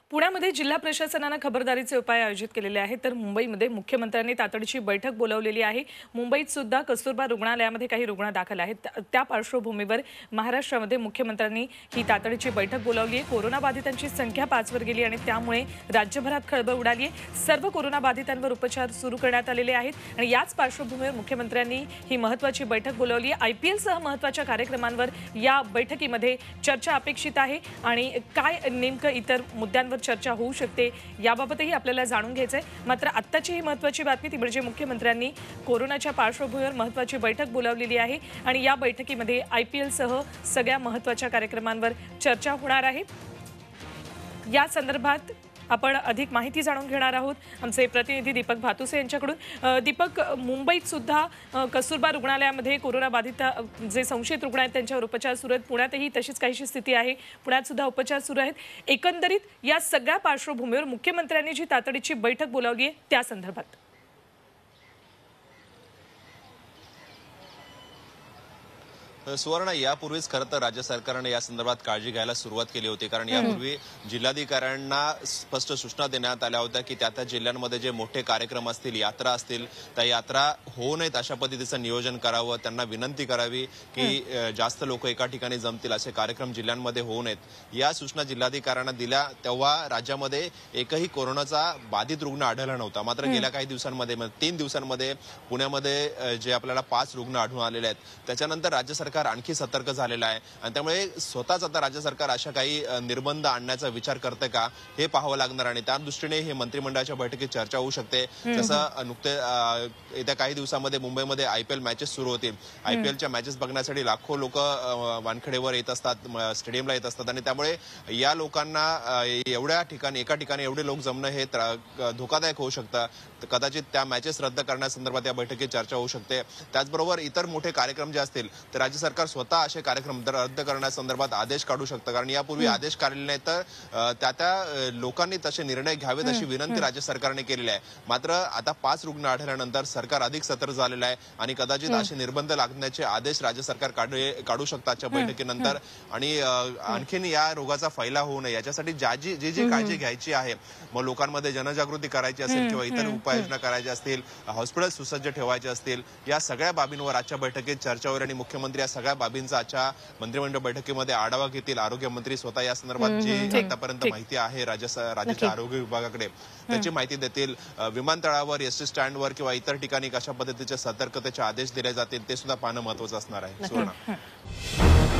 पुण्यामध्ये जिल्हा प्रशासनाने खबरदारीचे उपाय आयोजित केलेले आहेत तर मुंबईमध्ये मुख्यमंत्र्यांनी तातडीची बैठक बोलावलेली आहे। मुंबईत सुद्धा कस्तुरबा रुग्णालयामध्ये काही रुग्ण दाखल आहेत। त्या पार्श्वभूमीवर महाराष्ट्रामध्ये मुख्यमंत्र्यांनी ही तातडीची बैठक बोलावली आहे। कोरोना बाधितांची संख्या 5 वर गेली आणि त्यामुळे राज्यभरात खळबळ उडाली आहे। सर्व कोरोना बाधितांवर उपचार सुरू करण्यात आलेले आहेत आणि याच पार्श्वभूमीवर मुख्यमंत्र्यांनी ही महत्त्वाची बैठक बोलावली आहे। IPL सह महत्त्वाच्या कार्यक्रमांवर या बैठकीमध्ये चर्चा अपेक्षित आहे आणि काय नेमकं इतर मुद्द्यांवर चर्चा होऊ शकते याबाबतही आपल्याला जाणून घ्यायचंय। मात्र आत्ताची ही महत्त्वाची बातमी ती म्हणजे मुख्यमंत्र्यांनी कोरोनाच्या पार्श्वभूमीवर महत्त्वाची बैठक बोलावलेली आहे आणि या बैठकीमध्ये IPL सह सगळ्या महत्त्वाच्या कार्यक्रमांवर चर्चा होणार आहे। या संदर्भात आपण अधिक माहिती जाणून घेणार आहोत आमचे प्रतिनिधी दीपक भातुसे यांच्याकडून। दीपक, मुंबईत सुद्धा कस्तुरबा रुग्णालयामध्ये कोरोना बाधित जे संशयित रुग्ण आहेत त्यांच्यावर उपचार सुरू आहेत। पुण्यातही तशीच काहीशी स्थिती आहे, पुण्यात सुद्धा उपचार सुरू आहेत। एकंदरीत या सगळ्या पार्श्वभूमीवर मुख्यमंत्र्यांनी जी तातडीची बैठक बोलावली आहे त्या संदर्भात सुवर्ण, यापूर्वीच खरं तर राज्य सरकारने या संदर्भात काळजी घ्यायला सुरुवात केली होती। कारण यापूर्वी जिल्हाधिकाऱ्यांना स्पष्ट सूचना देण्यात आल्या होत्या की त्या जिल्ह्यांमध्ये जे मोठे कार्यक्रम असतील, यात्रा असतील, त्या यात्रा होऊ नयेत अशा पद्धतीचं नियोजन करावं। त्यांना विनंती करावी की जास्त लोक एका ठिकाणी जमतील असे कार्यक्रम जिल्ह्यांमध्ये होऊ नयेत। या सूचना जिल्हाधिकाऱ्यांना दिल्या तेव्हा राज्यामध्ये एकही कोरोनाचा बाधित रुग्ण आढळला नव्हता। मात्र गेल्या काही दिवसांमध्ये 3 दिवसांमध्ये पुण्यामध्ये जे आपल्याला 5 रुग्ण आढळून आलेले आहेत त्याच्यानंतर राज्य सरकार आणखी सतर्क झालेलं आहे आणि त्यामुळे स्वतःच आता राज्य सरकार अशा काही निर्बंध आणण्याचा विचार करते का हे पाहावं लागणार आणि त्या दृष्टीने हे मंत्रिमंडळाच्या बैठकीत चर्चा होऊ शकते। जसं नुकते येत्या काही दिवसांमध्ये मुंबईमध्ये IPL मॅचेस सुरू होतील। IPLच्या मॅचेस बघण्यासाठी लाखो लोक वानखेडेवर येत असतात, स्टेडियमला येत असतात आणि त्यामुळे या लोकांना एवढ्या ठिकाणी एका ठिकाणी एवढे लोक जमणं हे धोकादायक होऊ शकतं। कदाचित त्या मॅचेस रद्द करण्यासंदर्भात या बैठकीत चर्चा होऊ शकते। त्याचबरोबर इतर मोठे कार्यक्रम जे असतील तर राज्य सरकार स्वतः असे कार्यक्रम रद्द करण्यासंदर्भात आदेश काढू शकतं। कारण यापूर्वी आदेश काढलेले नाही तर त्या लोकांनी तसे निर्णय घ्यावेत अशी विनंती राज्य सरकारने केलेली आहे। मात्र आता 5 रुग्ण आढळल्यानंतर सरकार अधिक सतर्क झालेलं आहे आणि कदाचित असे निर्बंध लागण्याचे आदेश राज्य सरकार काढू शकतं आजच्या बैठकीनंतर आणि आणखीन या रोगाचा फैलाव होऊ नये याच्यासाठी जी काळजी घ्यायची आहे, मग लोकांमध्ये जनजागृती करायची असेल किंवा इतर उपाययोजना करायच्या असतील, हॉस्पिटल सुसज्ज ठेवायचे असतील, या सगळ्या बाबींवर आजच्या बैठकीत चर्चा होईल आणि मुख्यमंत्री या सगळ्या बाबींचा आजच्या मंत्रिमंडळ बैठकीमध्ये आढावा घेतील। आरोग्यमंत्री स्वतः या संदर्भात जी आतापर्यंत माहिती आहे राज्याच्या आरोग्य विभागाकडे त्याची माहिती देतील। विमानतळावर, एसटी स्टँडवर किंवा इतर ठिकाणी कशा पद्धतीचे सतर्कतेचे आदेश दिले जातील ते सुद्धा पाहणं महत्त्वाचं असणार आहे।